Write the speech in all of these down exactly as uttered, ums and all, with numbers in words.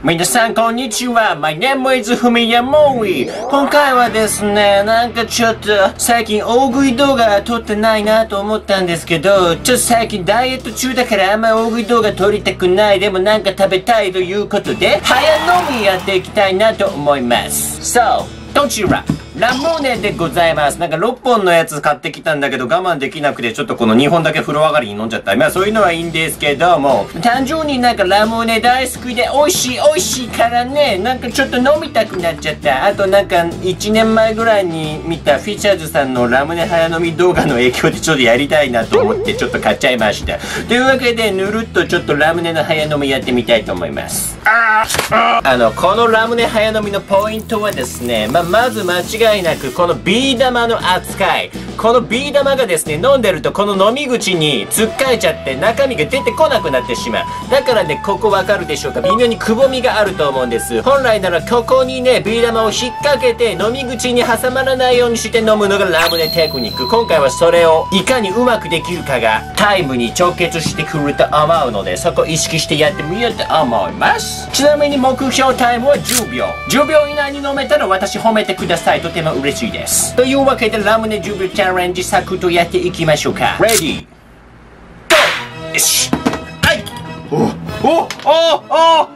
皆さんこんにちは。My name is ふみやもい。今回はですね、なんかちょっと最近大食い動画撮ってないなと思ったんですけど、ちょっと最近ダイエット中だからあんま大食い動画撮りたくない。でもなんか食べたいということで、早飲みやっていきたいなと思います。So、どちらラムネでございます。なんかろっぽんのやつ買ってきたんだけど我慢できなくてちょっとこのにほんだけ風呂上がりに飲んじゃった。まあそういうのはいいんですけども、単純になんかラムネ大好きで美味しい美味しいからね、なんかちょっと飲みたくなっちゃった。あとなんかいちねんまえぐらいに見たフィッチャーズさんのラムネ早飲み動画の影響でちょっとやりたいなと思ってちょっと買っちゃいました。というわけでぬるっとちょっとラムネの早飲みやってみたいと思います。あの、このラムネ早飲みのポイントはですね、まあ、まず間違いなくこのビー玉の扱い。このビー玉がですね、飲んでるとこの飲み口につっかえちゃって中身が出てこなくなってしまう。だからね、ここわかるでしょうか、微妙にくぼみがあると思うんです。本来ならここにね、ビー玉を引っ掛けて飲み口に挟まらないようにして飲むのがラムネテクニック。今回はそれをいかにうまくできるかがタイムに直結してくると思うので、そこを意識してやってみようと思います。ちなみに目標タイムはじゅうびょう。じゅうびょう以内に飲めたら私褒めてください。とても嬉しいです。というわけでラムネじゅうびょうチャレンジサクッとやっていきましょうか。レディーゴー。よし、はい。おおおお、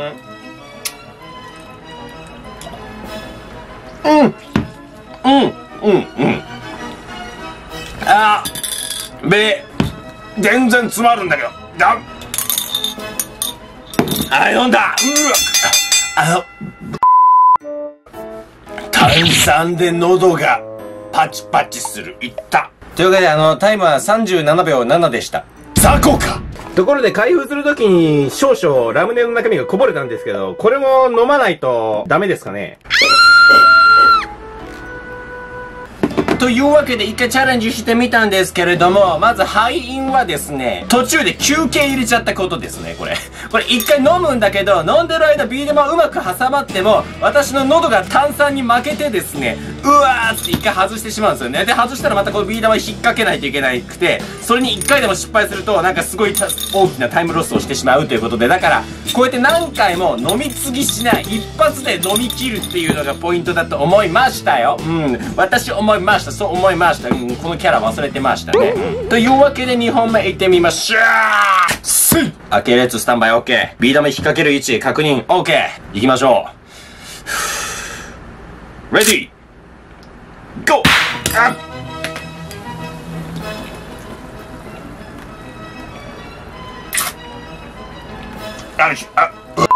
うんうんうんうんうん、あーべ全然詰まるんだけど、だあ、飲んだ。うわ、あの炭酸で喉がパチパチする。いった。というわけで、あの、タイムはさんじゅうななびょうななでした。雑魚か。ところで、開封するときに少々ラムネの中身がこぼれたんですけど、これも飲まないとダメですかね。というわけで一回チャレンジしてみたんですけれども、まず敗因はですね、途中で休憩入れちゃったことですね、これ。これ一回飲むんだけど、飲んでる間ビー玉うまく挟まっても、私の喉が炭酸に負けてですね、うわーって一回外してしまうんですよね。で、外したらまたこのビー玉引っ掛けないといけなくて、それに一回でも失敗すると、なんかすごい大きなタイムロスをしてしまうということで、だから、こうやって何回も飲み継ぎしない、一発で飲み切るっていうのがポイントだと思いましたよ。うん。私思いました。そう思いました。うん、このキャラ忘れてましたね。うん、というわけでにほんめ行ってみましょう。スイッオッケー、レッツスタンバイ OK。ビー玉引っ掛ける位置確認 OK。行きましょう。レディーゴー。あっ、よし、あ、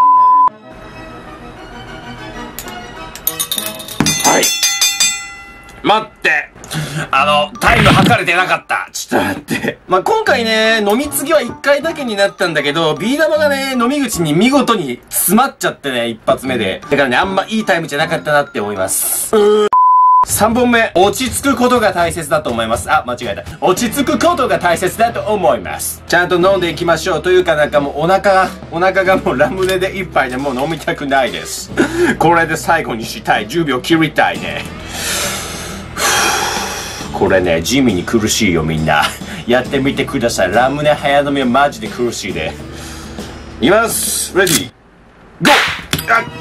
はい。待って。あの、タイム測れてなかった。ちょっと待って。まあ、今回ね、飲み継ぎはいっかいだけになったんだけど、ビー玉がね、飲み口に見事に詰まっちゃってね、一発目で。だからね、あんまいいタイムじゃなかったなって思います。うーさんぼんめ、落ち着くことが大切だと思います。あ、間違えた。落ち着くことが大切だと思います。ちゃんと飲んでいきましょう。というかなんかもうお腹、お腹がもうラムネで一杯でもう飲みたくないです。これで最後にしたい。じゅうびょう切りたいね。これね、地味に苦しいよみんな。やってみてください。ラムネ早飲みはマジで苦しいで。いきます。レディーゴー。あっ、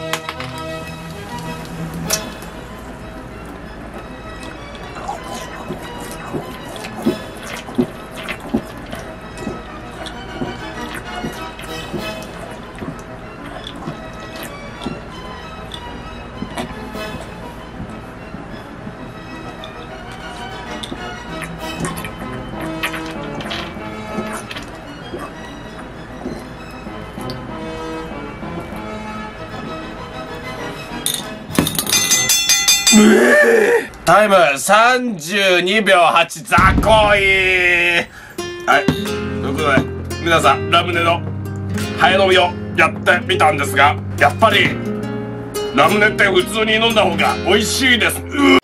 タイムさんじゅうにびょうはち。雑魚い。はい、ということで皆さんラムネの早飲みをやってみたんですが、やっぱりラムネって普通に飲んだ方が美味しいです。う